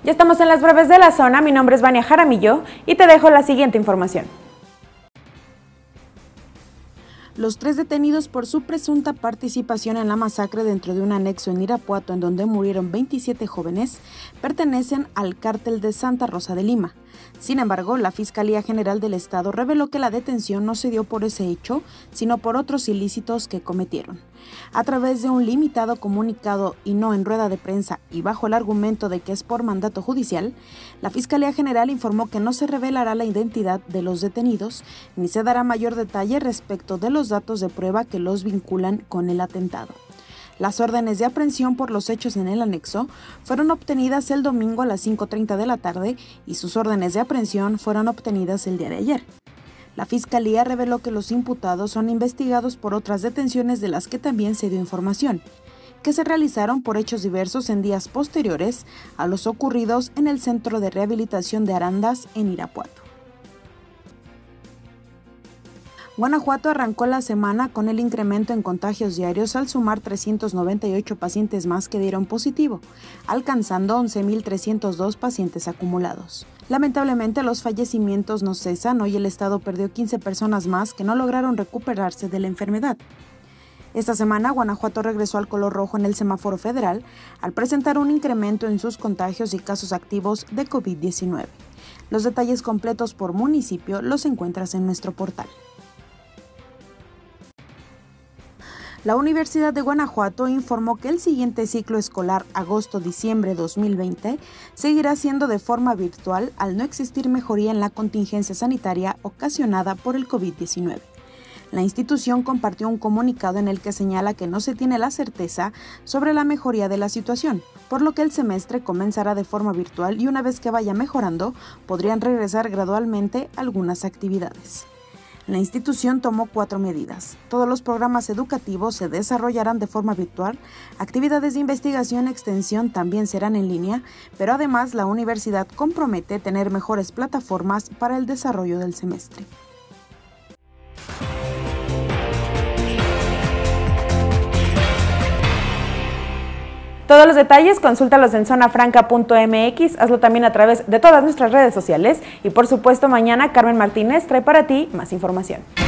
Ya estamos en las breves de la zona, mi nombre es Vania Jaramillo y te dejo la siguiente información. Los 3 detenidos por su presunta participación en la masacre dentro de un anexo en Irapuato, en donde murieron 27 jóvenes, pertenecen al cártel de Santa Rosa de Lima. Sin embargo, la Fiscalía General del Estado reveló que la detención no se dio por ese hecho, sino por otros ilícitos que cometieron. A través de un limitado comunicado y no en rueda de prensa y bajo el argumento de que es por mandato judicial, la Fiscalía General informó que no se revelará la identidad de los detenidos ni se dará mayor detalle respecto de los datos de prueba que los vinculan con el atentado. Las órdenes de aprehensión por los hechos en el anexo fueron obtenidas el domingo a las 5:30 de la tarde y sus órdenes de aprehensión fueron obtenidas el día de ayer. La Fiscalía reveló que los imputados son investigados por otras detenciones de las que también se dio información, que se realizaron por hechos diversos en días posteriores a los ocurridos en el Centro de Rehabilitación de Arandas en Irapuato. Guanajuato arrancó la semana con el incremento en contagios diarios al sumar 398 pacientes más que dieron positivo, alcanzando 11.302 pacientes acumulados. Lamentablemente, los fallecimientos no cesan. Hoy el estado perdió 15 personas más que no lograron recuperarse de la enfermedad. Esta semana, Guanajuato regresó al color rojo en el semáforo federal al presentar un incremento en sus contagios y casos activos de COVID-19. Los detalles completos por municipio los encuentras en nuestro portal. La Universidad de Guanajuato informó que el siguiente ciclo escolar agosto-diciembre 2020 seguirá siendo de forma virtual al no existir mejoría en la contingencia sanitaria ocasionada por el COVID-19. La institución compartió un comunicado en el que señala que no se tiene la certeza sobre la mejoría de la situación, por lo que el semestre comenzará de forma virtual y una vez que vaya mejorando, podrían regresar gradualmente algunas actividades. La institución tomó 4 medidas. Todos los programas educativos se desarrollarán de forma virtual, actividades de investigación y extensión también serán en línea, pero además la universidad compromete tener mejores plataformas para el desarrollo del semestre. Todos los detalles consúltalos en zonafranca.mx, hazlo también a través de todas nuestras redes sociales y por supuesto mañana Carmen Martínez trae para ti más información.